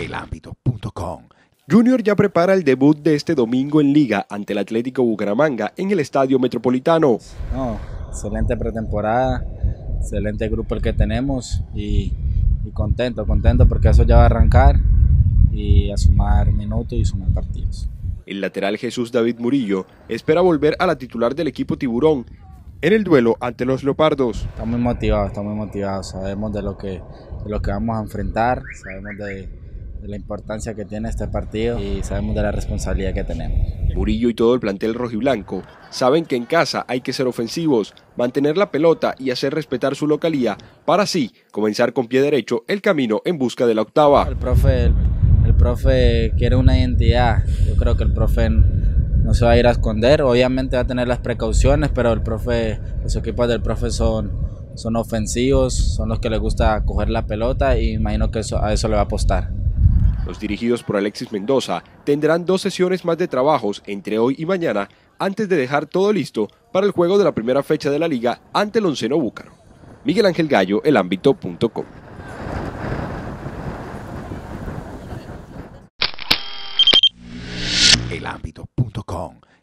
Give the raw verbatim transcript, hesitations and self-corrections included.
el ámbito punto com. Junior ya prepara el debut de este domingo en Liga ante el Atlético Bucaramanga en el Estadio Metropolitano. No, excelente pretemporada, excelente grupo el que tenemos y, y contento, contento porque eso ya va a arrancar y a sumar minutos y sumar partidos. El lateral Jesús David Murillo espera volver a la titular del equipo Tiburón en el duelo ante los Leopardos. Estamos muy motivados, estamos muy motivados, sabemos de lo que, de lo que vamos a enfrentar, sabemos de, de la importancia que tiene este partido y sabemos de la responsabilidad que tenemos. Murillo y todo el plantel rojiblanco saben que en casa hay que ser ofensivos, mantener la pelota y hacer respetar su localía para así comenzar con pie derecho el camino en busca de la octava. El profe, el, el profe quiere una identidad, yo creo que el profe no se va a ir a esconder, obviamente va a tener las precauciones, pero el profe, los equipos del profe son, son ofensivos, son los que les gusta coger la pelota y imagino que eso, a eso le va a apostar. Los dirigidos por Alexis Mendoza tendrán dos sesiones más de trabajos entre hoy y mañana antes de dejar todo listo para el juego de la primera fecha de la liga ante el onceno Búcaro. Miguel Ángel Gallo, el ámbito punto com. el ámbito punto com